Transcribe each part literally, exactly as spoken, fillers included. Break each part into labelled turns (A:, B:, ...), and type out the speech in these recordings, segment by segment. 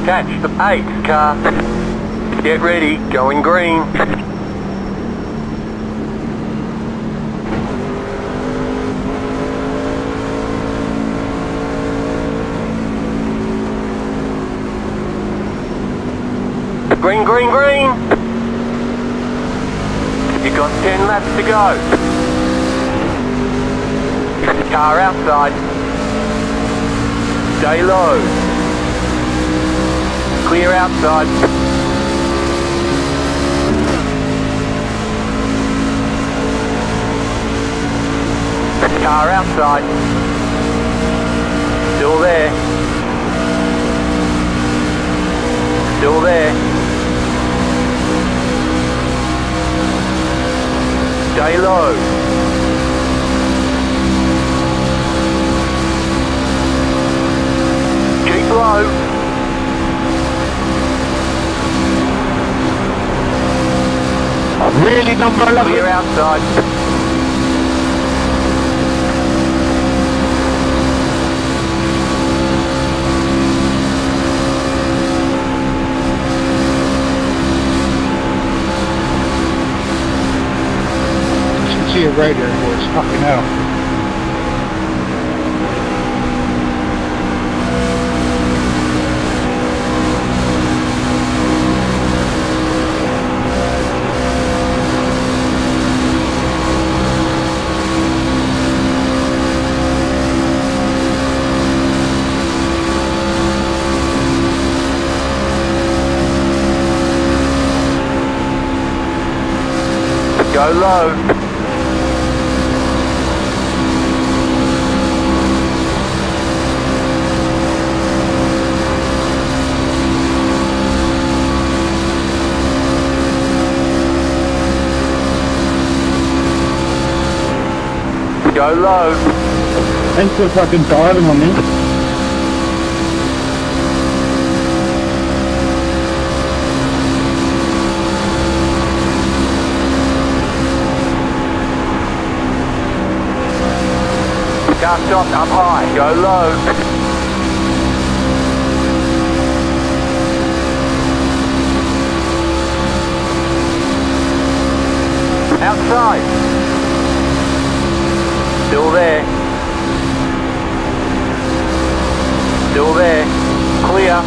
A: Catch the eight car. Get ready, going green. Green, green, green. You've got ten laps to go. Car outside. Stay low. Clear outside. Car outside. Still there. Still there. Stay low. Keep low.
B: Really number eleven.
A: Clear outside.
B: See it right there, boys. Fucking hell.
A: Go low. Go low.
B: Thanks for fucking diving on me.
A: Car stopped up high. Go low. Outside. Still there. Still there. Clear.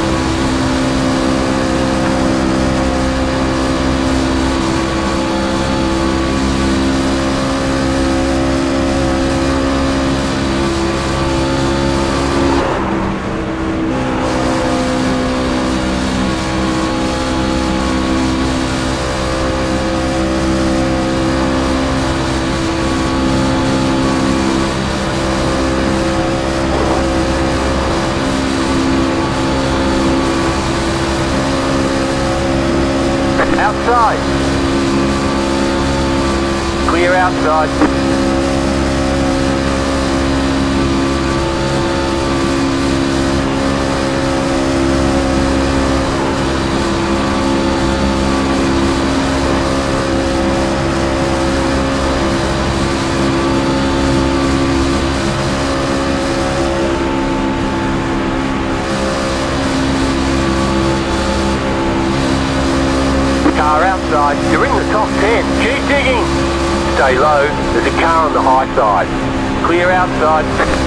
A: Outside. Clear outside. Car outside, you're in the top ten. Keep digging. Stay low, there's a car on the high side. Clear outside.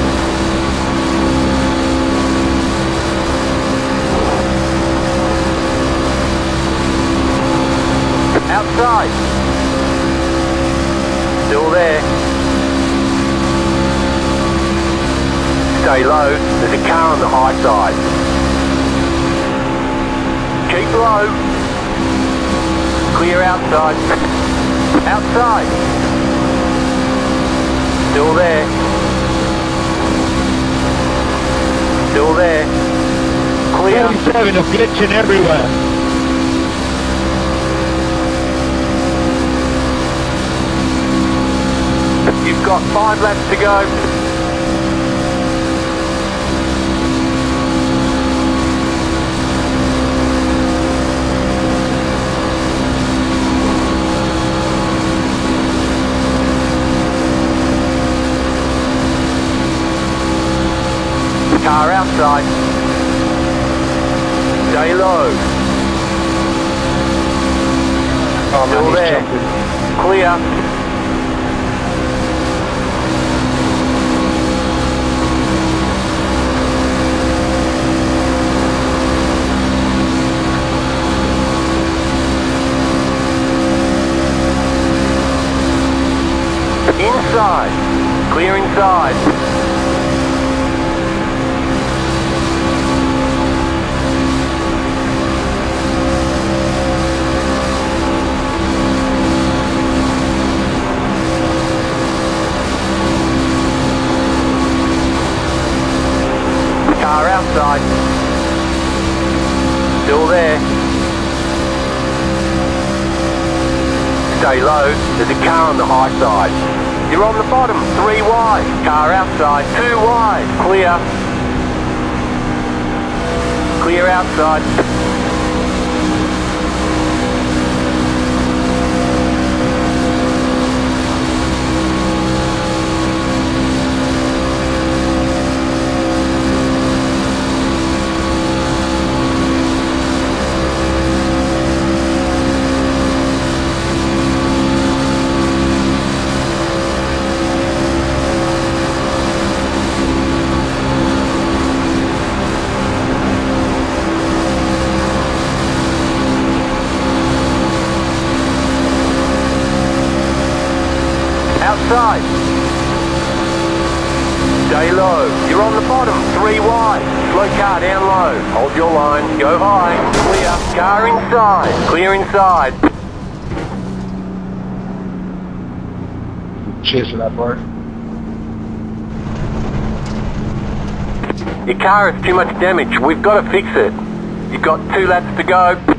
A: Outside. Still there. Stay low, there's a car on the high side. Keep low. Clear outside. Outside. Still there. Still there. Clear.
B: forty-seven are glitching everywhere.
A: You've got five laps to go. Car outside. Stay low.
B: Oh
A: Still
B: man, he's
A: there.
B: jumping.
A: Clear. Inside. Clear inside. Car outside. Still there. Stay low. There's a car on the high side. You're on the bottom, three wide. Car outside, two wide. Clear. Clear outside. Outside. Stay low. You're on the bottom, three wide. Slow car down low. Hold your line. Go high. Clear. Car inside. Clear inside.
B: Cheers for that, bro.
A: Your car has too much damage. We've got to fix it. You've got two laps to go.